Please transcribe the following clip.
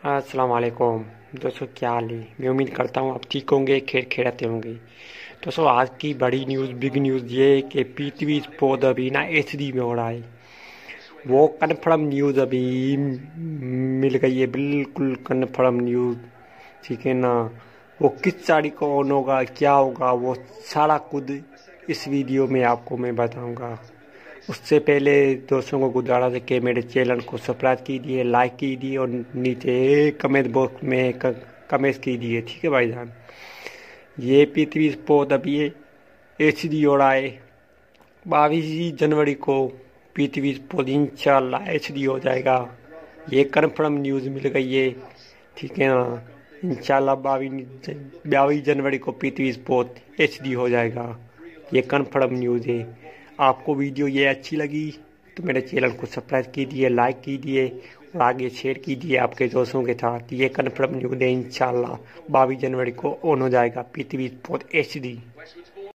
अस्सलाम वालेकुम दोस्तों, क्या हाल है। मैं उम्मीद करता हूँ आप ठीक होंगे, खैर खैरियत होंगे। दोस्तों, आज की बड़ी न्यूज़, बिग न्यूज़ ये है कि पृथ्वी स्पोर्ट अभी ना एचडी में हो रहा है। वो कन्फर्म न्यूज़ अभी मिल गई है, बिल्कुल कन्फर्म न्यूज़। ठीक है ना। वो किस तारीख को ऑन होगा, क्या होगा, वो सारा खुद इस वीडियो में आपको मैं बताऊंगा। उससे पहले दोस्तों को गुजारिश है कि मेरे चैनल को सब्सक्राइब कीजिए, लाइक कीजिए और नीचे कमेंट बॉक्स में कमेंट कीजिए। ठीक है भाईजान। ये पृथ्वी स्पोर्ट अभी एच डी हो रहा है। 22 जनवरी को पृथ्वी स्पोर्ट इंशाल्लाह एच डी हो जाएगा। ये कन्फर्म न्यूज़ मिल गई है। ठीक है ना। इंशाल्लाह 22 जनवरी को पृथ्वी स्पोर्ट एच डी हो जाएगा। ये कन्फर्म न्यूज़ है। आपको वीडियो ये अच्छी लगी तो मेरे चैनल को सब्सक्राइब कीजिए, लाइक कीजिए और आगे शेयर कीजिए आपके दोस्तों के साथ। ये कन्फर्म न्यूज़ है, इंशाल्लाह 22 जनवरी को ऑन हो जाएगा पृथ्वी स्पोर्ट एच डी।